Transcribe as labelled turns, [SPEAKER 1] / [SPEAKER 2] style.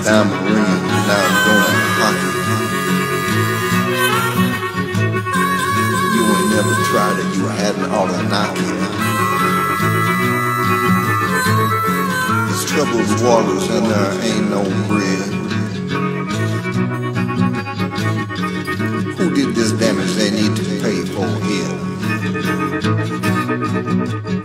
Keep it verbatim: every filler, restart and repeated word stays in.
[SPEAKER 1] diamond ring, now it's going in your pocket. You ain't never tried it, you hadn't ought to knock it. There's troubled waters and there ain't no bread. Who did this damage they need to pay for here?